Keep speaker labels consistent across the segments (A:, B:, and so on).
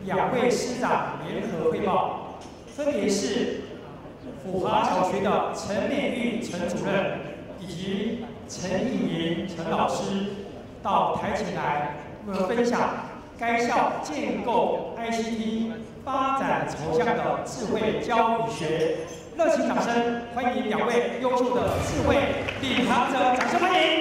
A: 2位师长联合汇报，分别是辅华小学的陈美玉陈主任以及陈义莹陈老师到台前来为我们分享该校建构 ICT 发展朝向的智慧教与学。热情掌声欢迎2位优秀的智慧领航者，掌声欢迎！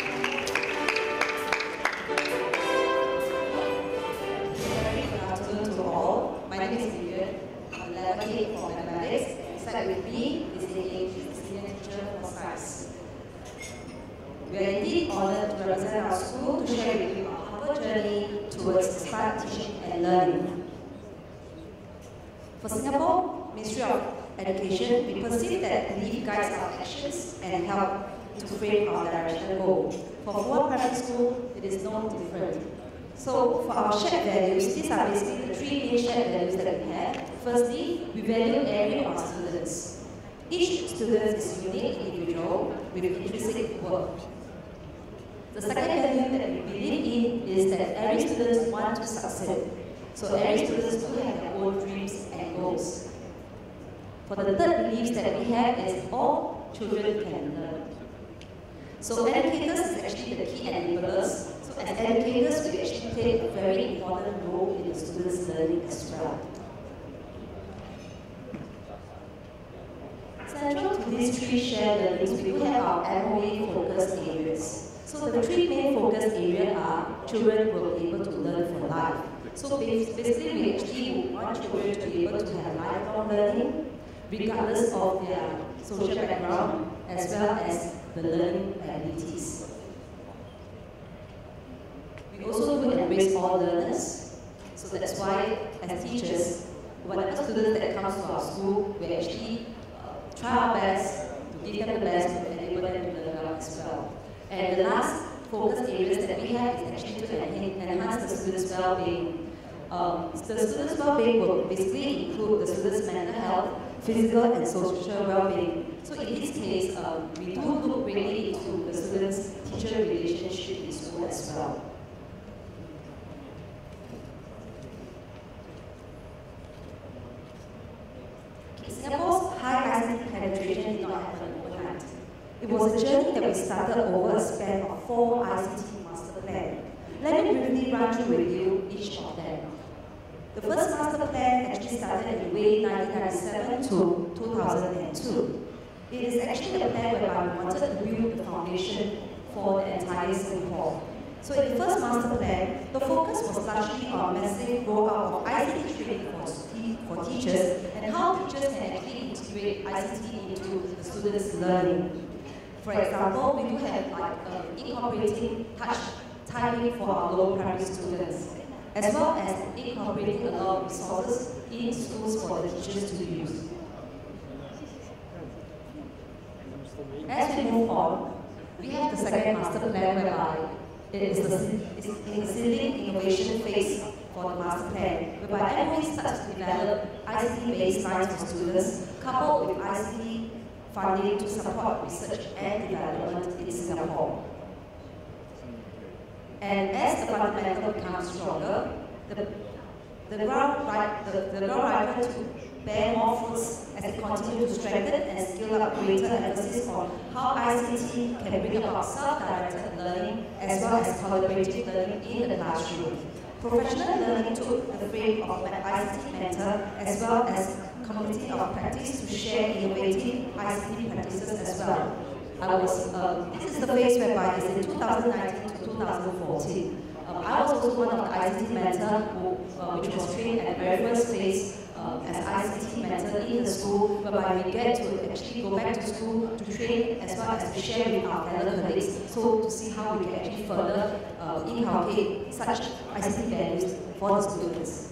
B: With me is the senior teacher for science. We are indeed honored to represent our school to share with you our humble journey towards smart teaching and learning. For Singapore Ministry of Education, we perceive that belief guides our actions and help to frame our direction and goal. For Fuwa Primary School, it is no different. So for our shared values, these are basically the 3 main shared values that we have. Firstly, we value every of our students. Each student is unique individual with intrinsic worth. The second value that we believe in is that every student wants to succeed. So every student do have their own dreams and goals. For the third belief that we have is all children can learn. So educators is actually the key enablers. So as educators, we actually play a very important role in the students' learning as well. Central to these 3 shared learnings, we do have our MOE focus areas. So the 3 main focus areas are children will be able to learn for life. So basically, we actually want children to be able to have lifelong learning, regardless of their social background, as well as the learning abilities. We also do embrace all learners, so that's why, as teachers, whatever students that comes to our school, we actually try our best to give them the best to enable them to learn well as well. And the last focus areas that we have is actually to enhance the students' well-being. The students' well-being will basically include the students' mental health, physical and social well-being. So in this case, we do look really into the students-teacher relationship in school as well. Singapore's high ICT penetration did not happen overnight. It was a journey that we started over a span of 4 ICT master plans. Let me briefly run through with you each of them. The first master plan actually started in May 1997 to 2002. It is actually a plan whereby we wanted to build the foundation for the entire Singapore. So in the first master plan, the focus was largely on massive rollout of ICT training for teachers and how teachers can actually integrate ICT into the students' learning. For example, we do have incorporating touch typing for our lower primary students, as well as incorporating a lot of resources in schools for the teachers to use. As we move on, we have the second master plan whereby it is the seeding innovation phase for the master plan, whereby MOE starts to develop ICT-based lines for students, coupled with ICT funding to support research and development in Singapore. And as the fundamental becomes stronger, the ground ripen to bear more fruits as they continue to strengthen and scale up greater emphasis on how ICT can bring about self-directed learning as well as collaborative learning in the classroom. Professional learning took the frame of an ICT mentor as well as community of practice to share innovative ICT practices as well. This is the phase whereby it's in 2019 to 2014. I was also one of the ICT mentors which was trained at the very first phase as ICT mentor in the school, whereby we get to actually go back to school to train as well as to share with our fellow colleagues, so to see how we can actually further inculcate such ICT values for the students.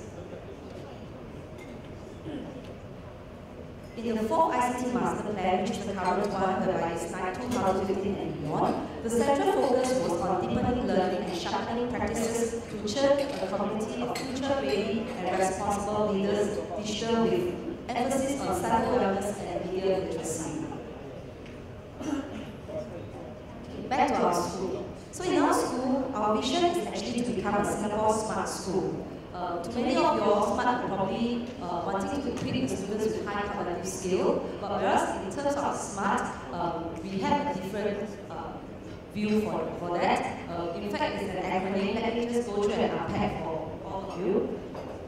B: In the fourth ICT master plan, which is the current one, whereby it's 2015 and beyond, the central focus was on deepening learning and sharpening practices to nurture a community of future-ready and responsible leaders, digital with emphasis on cyber wellness and media literacy. Back to our school. So in our school, our vision is actually to become a Singapore smart school. To many of you, smart probably wanting to equip the students with high cognitive skill, but whereas in terms of smart, we have a different view for that. In fact, it's an acronym. Let me just go through and unpack for all of you.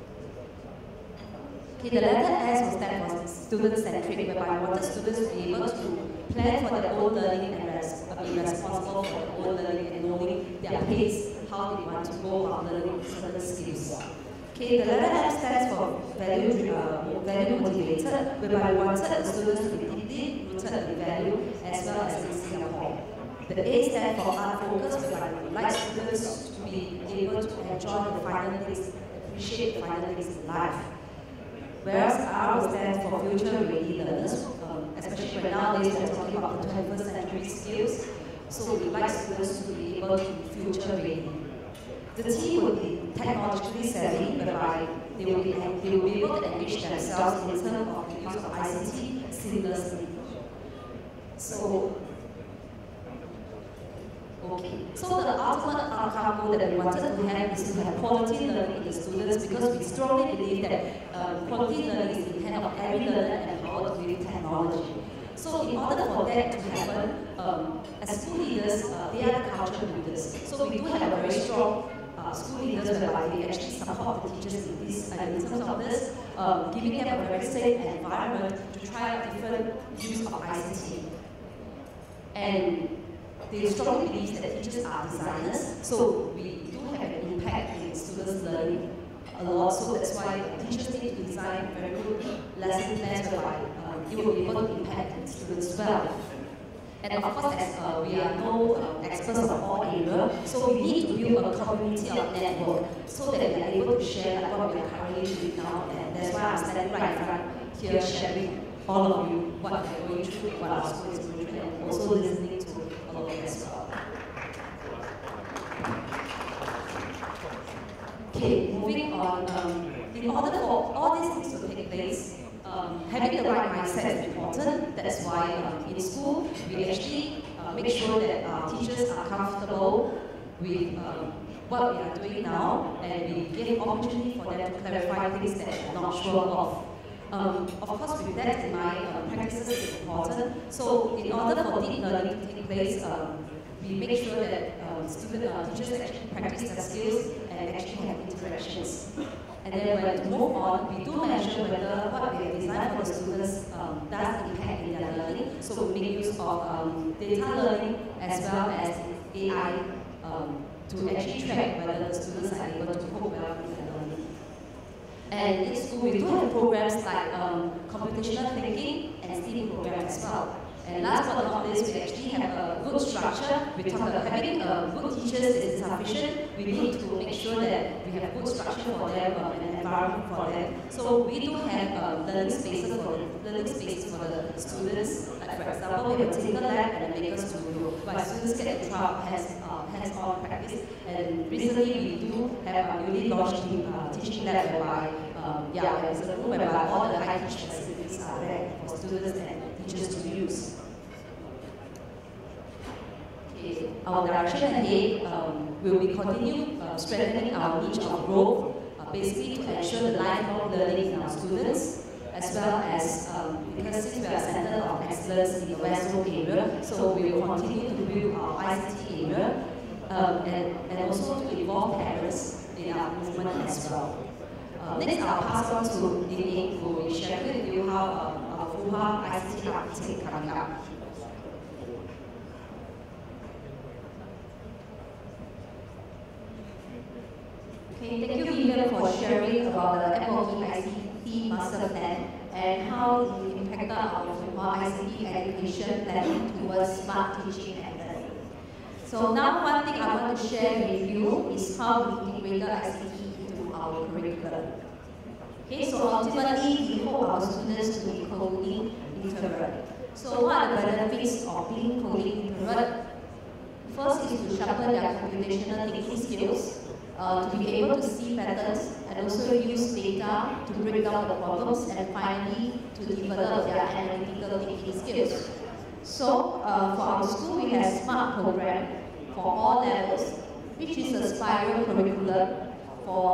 B: Okay, the letter S will stand for student-centric, whereby we wanted students to be able to plan for their own learning and be responsible for their own learning and knowing their pace, how they want to go about learning certain skills. Okay, the letter M stands for value motivated, whereby we wanted the students to be deeply rooted in value as well as in Singapore. The A stands for art focus, whereby we would like students to be able to enjoy the finer things, appreciate the finer things in life. Whereas R stands for future-ready learners, especially when nowadays we're talking about the 21st century skills, so we like students to be able to be future-ready. The T will be technologically savvy, whereby they will be able to enrich themselves in terms of the use of ICT seamlessly. So the ultimate outcome goal that we wanted to have is to have quality learning in the students, because we strongly believe that quality learning is in the hand of every learner and empowered with technology. So in order for that to happen, as school leaders, they are the culture leaders. So we do have a very strong school leaders whereby they actually support the teachers in this, in terms of this, giving them a very safe environment to try out different use of ICT. And they strongly believe that teachers are designers, so we do have an impact in students' learning a lot. So that's why teachers need to design very good lesson plans whereby they will be able to impact the students well. And of course, as we are no experts of all areas, so we need to build a community of network so that we are able to share like what we are currently doing now. And that's why I'm standing right in front here sharing all of you what we are going through, what our school is going through, and also listening to all of you as well. Okay, moving on. In order for all these things to take place, having the right mindset is important. That's why in school, we actually make sure that our teachers are comfortable with what we are doing now, and we give opportunity for them to clarify things that they're not sure of. Of course, with that in mind, practices is important. So in order for deep learning to take place, we make sure that teachers actually practice their skills and actually have interactions. And then when we move on, we do measure whether what we have designed for the students does impact in their learning. So we make use of data learning as well as AI to actually track whether the students are able to cope well with their learning. And in school, we do have programs like computational thinking and STEAM programs as well. And last but not least, we actually have a good structure. We talk about having good teachers is insufficient. We need to make sure that we have good structure for them and environment for them. So we do have learning spaces for the students. Like for example, we have a Tinker Lab and a Maker Studio, where students get to try out hands-on practice. And recently, we do have a newly launched teaching lab whereby there's a room whereby all the high-teach facilities are there for students and teachers to use. Our direction ahead will be continue strengthening our niche of growth, basically to ensure the lifelong learning in our students, as well as because since we are a center of excellence in the West Zone area, so we will continue to build our ICT area and also to involve parents in our movement as well. Next, I'll pass on to Lin, who will share with you how our FUHA ICT architect coming up. Okay, thank you, Vivian, for sharing about the MOE ICT Master Plan and how it impacted our ICT education planning towards smart teaching and learning. So now one thing I want to share with you is how we integrated ICT into our curriculum. Okay, so ultimately we hope our students to be coding literate. So what are the benefits of being coding literate? First is to sharpen their computational thinking skills, to be able to see patterns and also use data to break down the problems, and finally to develop their analytical thinking skills. So for our school, we have SMART program for all levels, which is a spiral curriculum for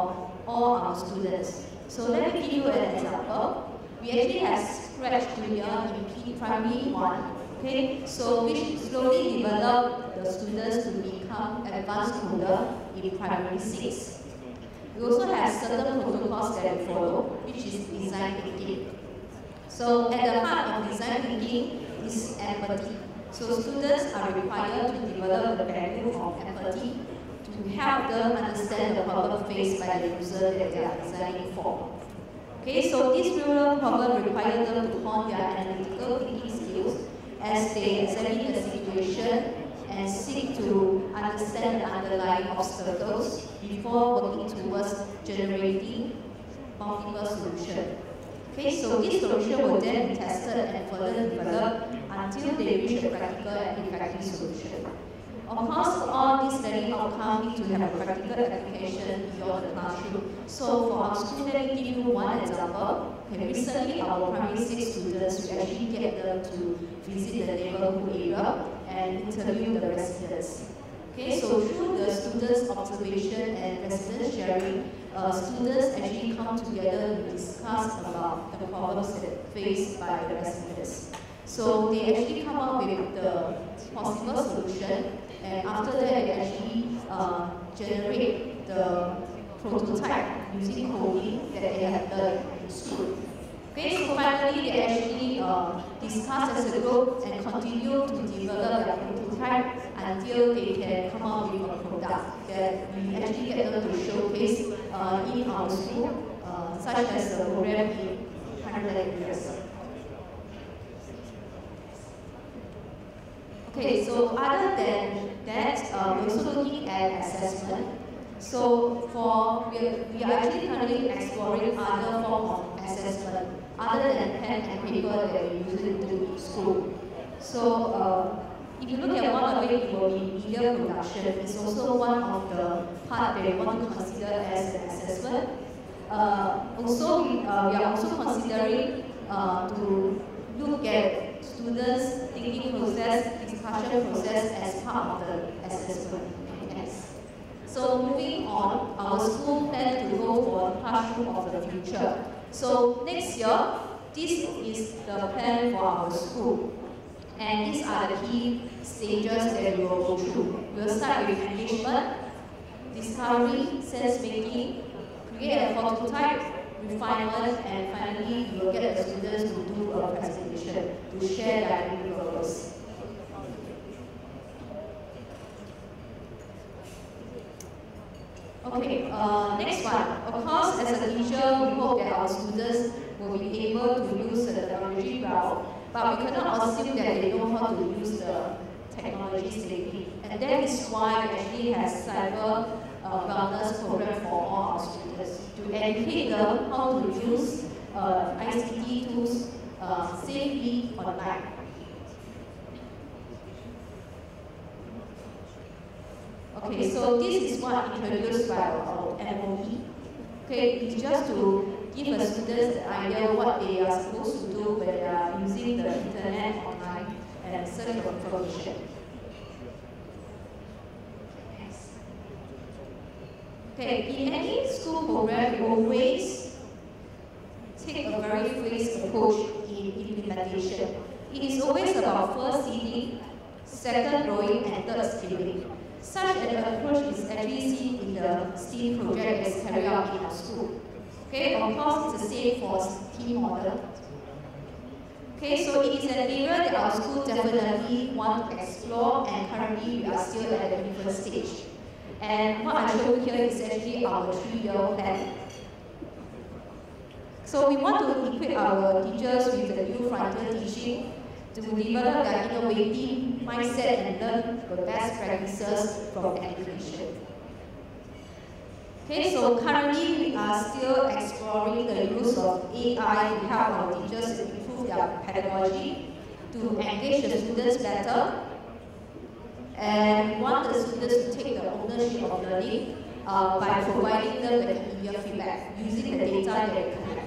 B: all our students. So let me give you an example. We actually have scratch tutorial in primary 1, okay? So we slowly develop the students to become advanced coder in primary 6. We also have certain protocols that we follow, which is design thinking. So at the heart of design thinking is empathy. So students are required to develop the value of empathy to help them understand the problem faced by the user that they are designing for. Okay, so this real problem requires them to hone their analytical thinking skills as they examine the situation and seek to understand the underlying obstacles before working towards generating multiple solutions. Okay, so this solution will then be tested and further developed until they reach a practical and effective solution. Of course, all these learning outcomes need to have a practical application beyond the classroom. So for our school, let me give you one example. Okay, recently, our primary 6 students, we actually get them to visit the neighborhood area and interview the residents. Okay, so through the students' observation and resident sharing, students actually come together to discuss about the problems that faced by the residents. So they actually come up with the possible solution, and after that they actually generate the prototype using coding that they have learned in school. Okay, so finally they actually discuss as a group and continue to develop their prototype until they can come up with a product that we actually get them to showcase in our school, such as the program in 100 areas. Okay, so other than that, we're also looking at assessment. So we are actually currently exploring other forms of assessment other than pen and paper that we usually do in school. So if you look at one of it, it will be media production. It's also one of the parts that we want to consider as an assessment. Also, we are also considering to look at students' thinking process, discussion process as part of the assessment. Yes. So moving on, our school plans to go for classroom of the future. So next year, this is the plan for our school. And these are the key stages that we will go through. We'll start with engagement, discovery, sense making, create a prototype, refinement, and finally we will get the students to do a presentation to share their deliverables. Okay, next one. Of course, as a teacher, we hope that our students will be able to use the technology well, but we cannot assume that they know how to use the technology safely. And that is why we actually have cyber wellness program for all our students to educate them how to use ICT tools safely online. Okay, so this is what introduced by our MOE. Okay, it's just to give the students an idea what they are supposed to do when they are using the internet online and search for information. Okay, in any school program, we always take a very phased approach in implementation. It is always about first seeding, second growing, and third scaling. Such an approach is actually seen in the STEAM project that is carried out in our school. Okay, of course, it's the same for team model. Okay, so it is an area that our school definitely want to explore, and currently we are still at the infant stage. And what I show here is actually our 3-year plan. So we want to equip our teachers with the new frontier teaching to develop their innovative mindset and learn the best practices from education. Okay, so currently we are still exploring the use of AI to help our teachers improve their pedagogy, to engage the students better, and we want the students to take the ownership of learning by providing them the immediate feedback using the data that they collect.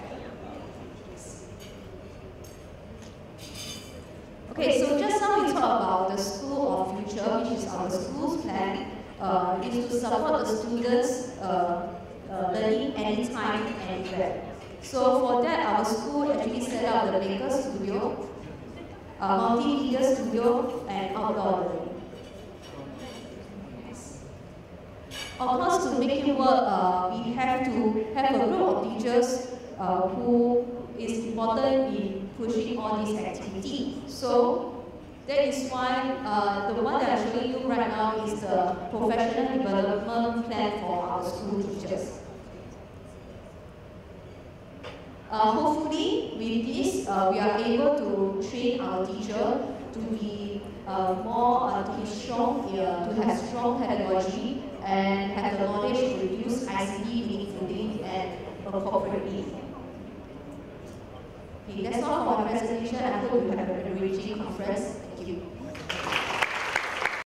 B: Okay, so just now we talked about the School of Future, which is our school's plan, is to support the students' learning anytime, anywhere. So for that, our school actually set up the Maker Studio, multimedia studio, and outdoor learning. Of course, to make it work, we have to have a group of teachers who is important in pushing all these activities. So that is why the one that I'm showing you right now is the professional development plan for our school teachers. Hopefully, with this, we are able to train our teacher to be to be strong, to have strong pedagogy, and have the knowledge to use ICT meaningfully and appropriately. Okay, that's all for my presentation. I hope you have an enriching conference.